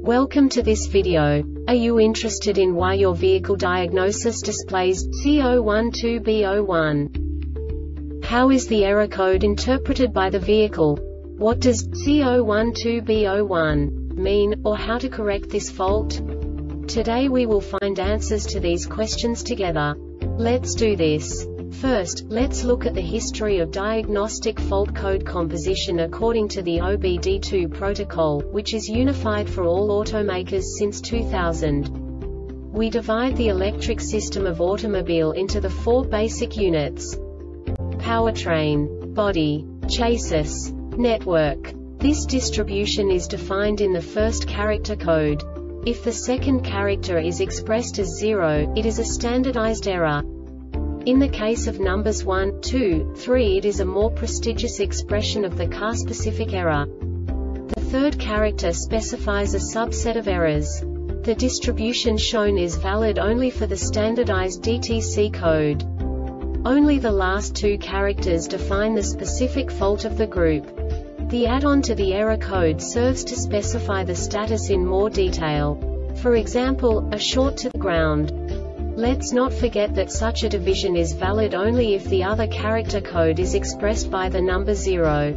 Welcome to this video. Are you interested in why your vehicle diagnosis displays C012B01? How is the error code interpreted by the vehicle? What does C012B01 mean, or how to correct this fault? Today we will find answers to these questions together. Let's do this. First, let's look at the history of diagnostic fault code composition according to the OBD2 protocol, which is unified for all automakers since 2000. We divide the electric system of automobile into the four basic units: powertrain, body, chassis, network. This distribution is defined in the first character code. If the second character is expressed as 0, it is a standardized error. In the case of numbers 1, 2, 3, it is a more prestigious expression of the car-specific error. The third character specifies a subset of errors. The distribution shown is valid only for the standardized DTC code. Only the last two characters define the specific fault of the group. The add-on to the error code serves to specify the status in more detail. For example, a short to the ground. Let's not forget that such a division is valid only if the other character code is expressed by the number 0.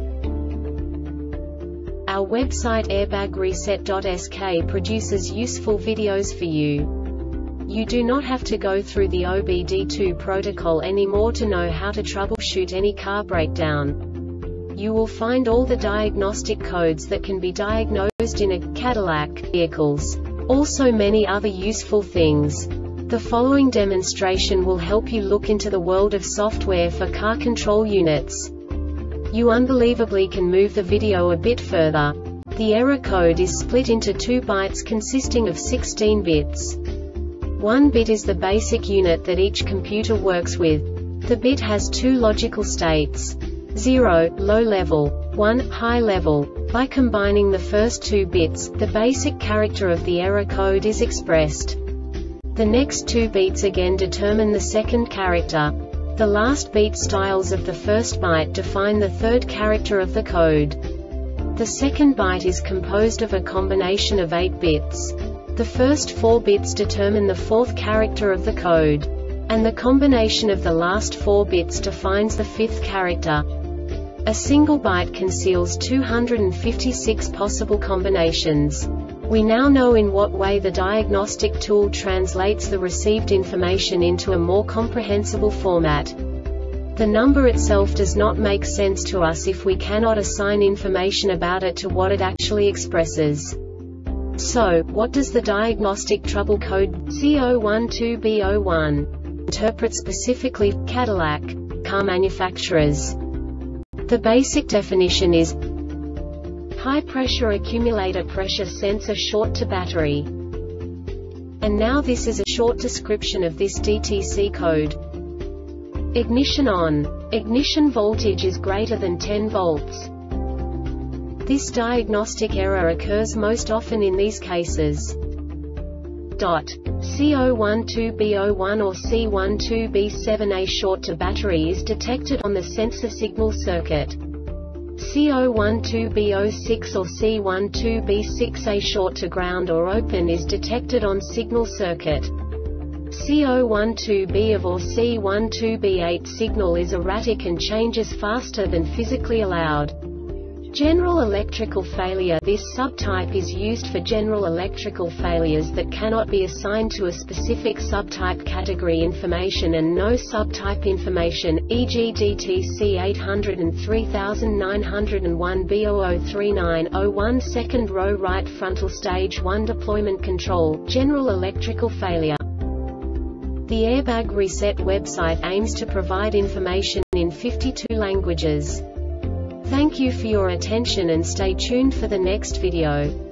Our website airbagreset.sk produces useful videos for you. You do not have to go through the OBD2 protocol anymore to know how to troubleshoot any car breakdown. You will find all the diagnostic codes that can be diagnosed in a Cadillac vehicles. Also many other useful things. The following demonstration will help you look into the world of software for car control units. You unbelievably can move the video a bit further. The error code is split into 2 bytes consisting of 16 bits. 1 bit is the basic unit that each computer works with. The bit has 2 logical states: 0, low level, 1, high level. By combining the first 2 bits, the basic character of the error code is expressed. The next 2 beats again determine the second character. The last beat styles of the first byte define the third character of the code. The second byte is composed of a combination of 8 bits. The first 4 bits determine the fourth character of the code. And the combination of the last 4 bits defines the fifth character. A single byte conceals 256 possible combinations. We now know in what way the diagnostic tool translates the received information into a more comprehensible format. The number itself does not make sense to us if we cannot assign information about it to what it actually expresses. So, what does the diagnostic trouble code C012B01 interpret specifically for Cadillac car manufacturers? The basic definition is high-pressure accumulator pressure sensor short to battery. And now this is a short description of this DTC code. Ignition on. Ignition voltage is greater than 10 volts. This diagnostic error occurs most often in these cases. C012B01 or C12B7A short to battery is detected on the sensor signal circuit. C012B06 or C12B6A short to ground or open is detected on signal circuit. C012B of or C12B8 signal is erratic and changes faster than physically allowed. General electrical failure. This subtype is used for general electrical failures that cannot be assigned to a specific subtype category information and no subtype information, e.g. DTC 803901 B003901 second row right frontal stage 1 deployment control, general electrical failure. The Airbag Reset website aims to provide information in 52 languages. Thank you for your attention and stay tuned for the next video.